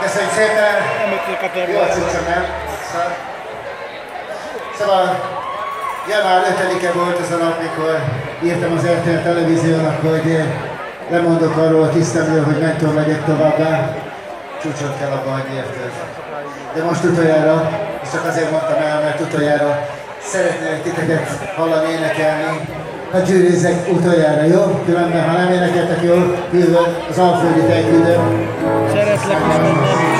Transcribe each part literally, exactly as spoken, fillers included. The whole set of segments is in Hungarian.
Köszönjük szépen! Jó a cuccom, nem? Szóval január ötödike volt az a nap, mikor írtam az er té el televíziónak, hogy lemondok arról a tisztemről, hogy mentor legyek továbbá. Csúcsot kell abba hagyni érted. De most utoljára, és csak azért mondtam el, mert utoljára szeretnék titeket hallani énekelni. Ha gyűrűzzek utoljára, jó? Különben, ha nem énekeltek jól, küldöm az Alföldi Tejküldöm. Szeretlek is, meg nem is.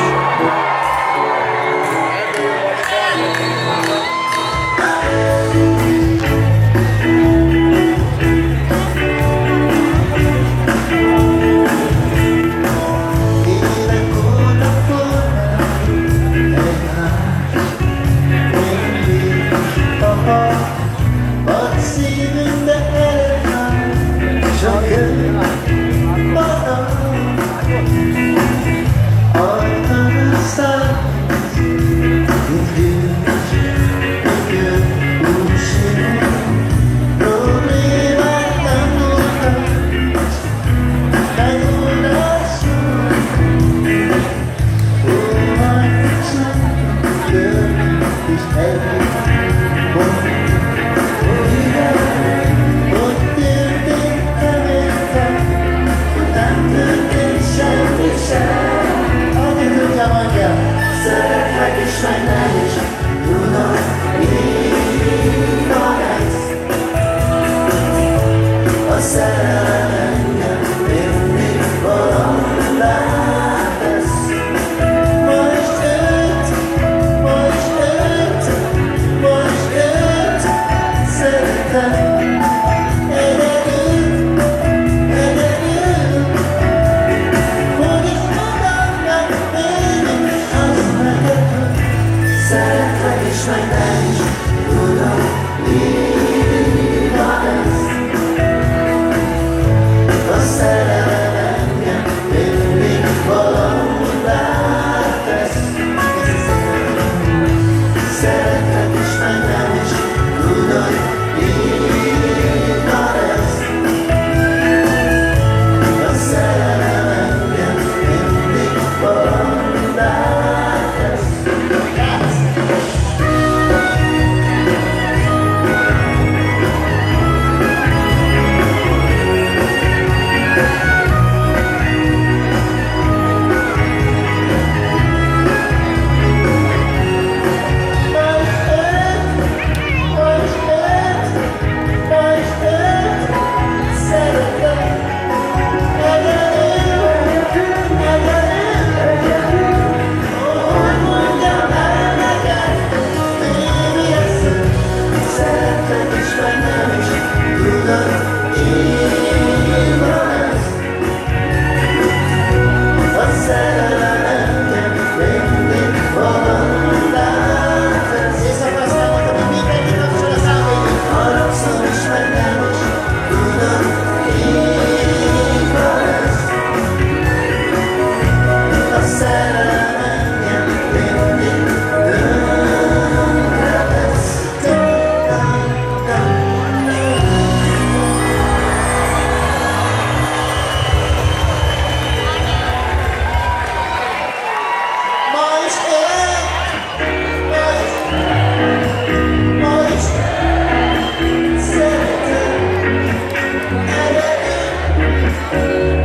Thank you.